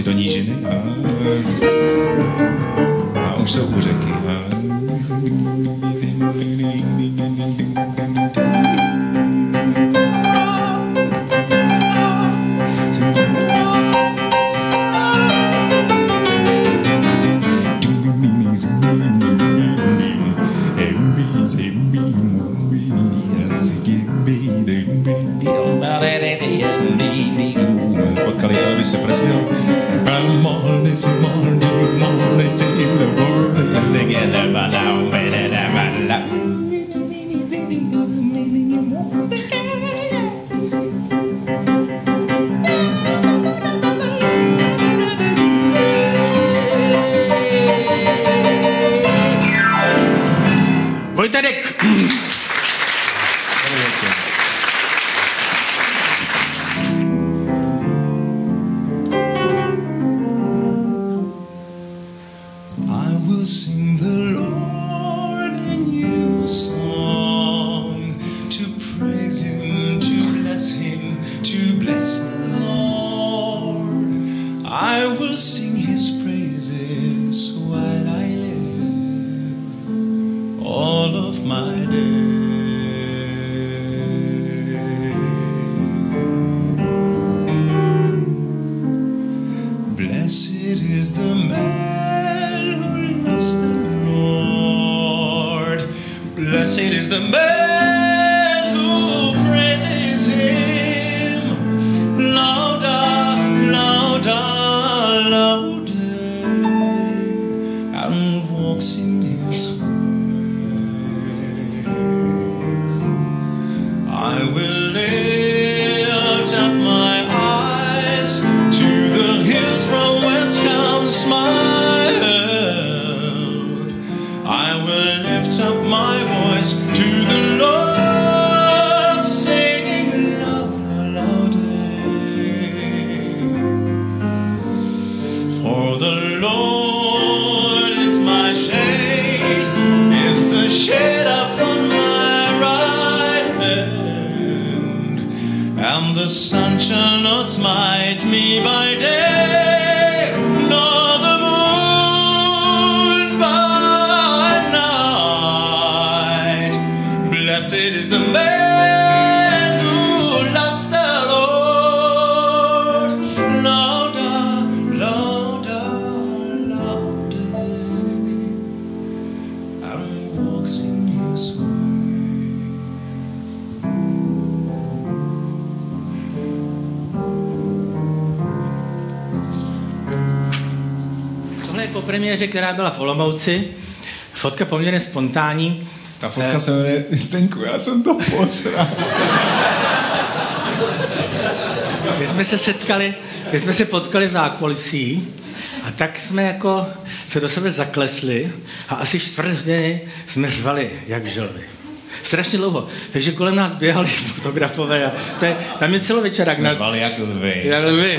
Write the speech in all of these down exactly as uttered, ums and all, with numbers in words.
šli do nížiny a, a už jsou u řeky. A, potkali Elvise Presleyho. Vojtadek! Která byla v Olomouci. Fotka poměrně spontánní. Ta fotka se jmenuje Zdeňku, já jsem to posral. My jsme se setkali, my jsme se potkali v zákulisí a tak jsme jako se do sebe zaklesli a asi čtvrt hodiny jsme řvali jak želvy. Strašně dlouho. Takže kolem nás běhali fotografové a to je, tam je celovečerák. Jsme řvali jak lvy. Jak lvy.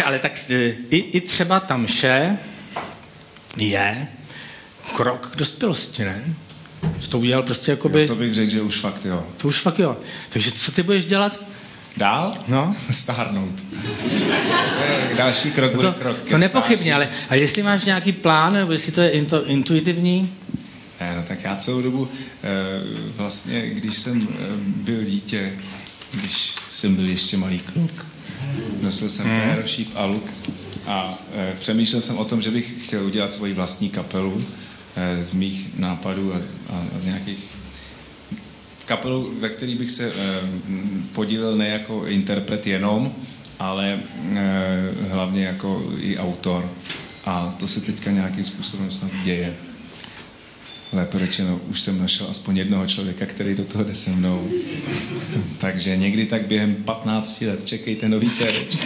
ale tak i, i třeba ta mše je krok k dospělosti, ne? Že to udělal prostě jakoby... Jo, to bych řekl, že už fakt jo. To už fakt jo. Takže co ty budeš dělat? Dál? No. Stárnout. Další krok bude to, krok ke To nepochybně, stáří. ale a jestli máš nějaký plán, nebo jestli to je into, intuitivní? Ne, no tak já celou dobu, vlastně, když jsem byl dítě, když jsem byl ještě malý kluk, nosil jsem hmm. péro, šíp a luk a přemýšlel jsem o tom, že bych chtěl udělat svoji vlastní kapelu z mých nápadů a, a, a z nějakých kapelu, ve který bych se podílel ne jako interpret jenom, ale hlavně jako i autor. A to se teďka nějakým způsobem snad děje. Lépe řečeno, už jsem našel aspoň jednoho člověka, který do toho jde se mnou. Takže někdy tak během patnácti let čekejte nový cédéčko.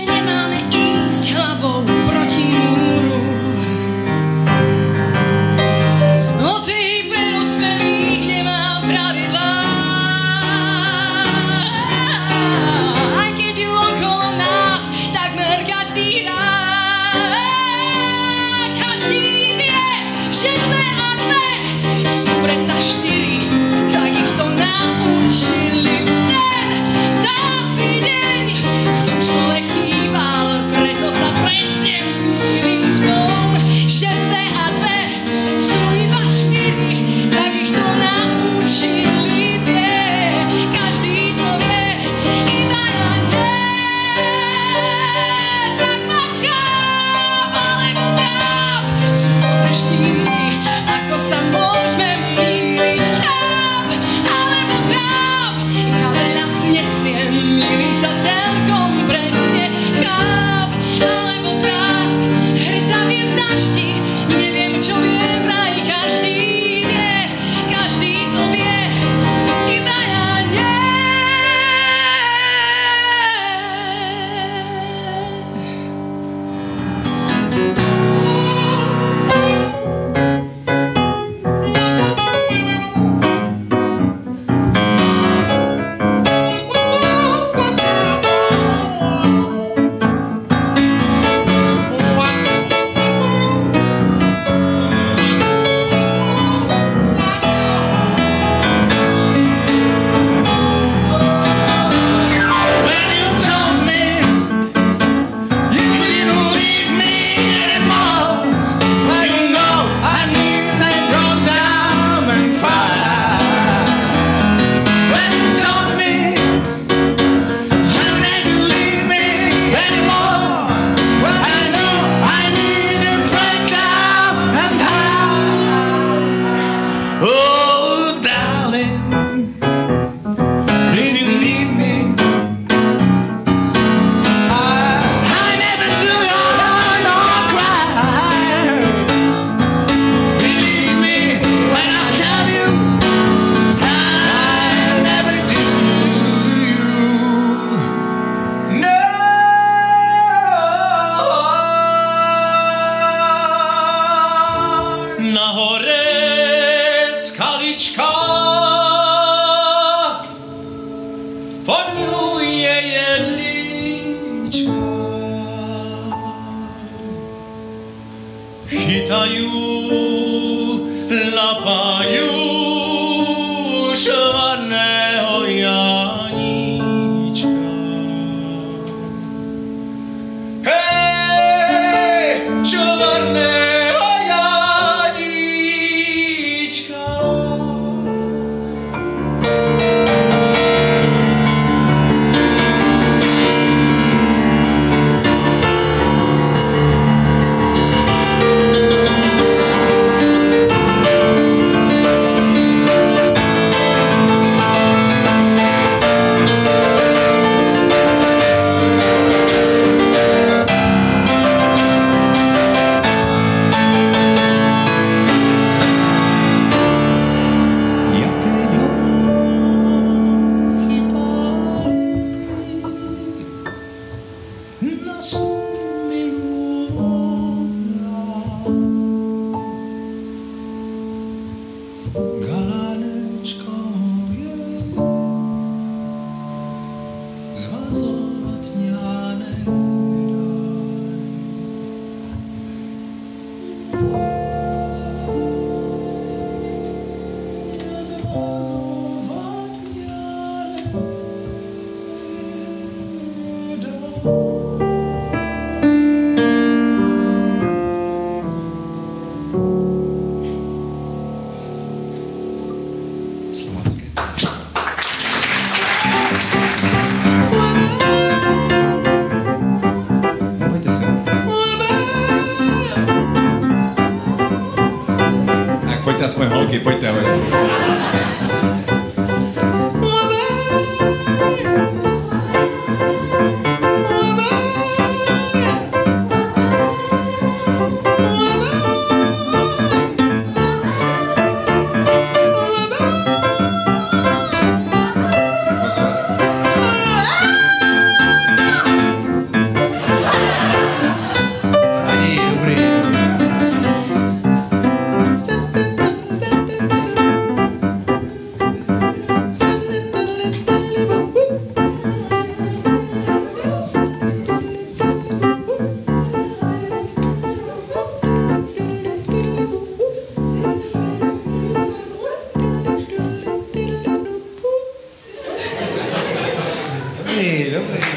Proti múru slovanské. Nebojte se. Tak pojďte aspoň holky, pojďte, pojďte. Dobrý, dobrý.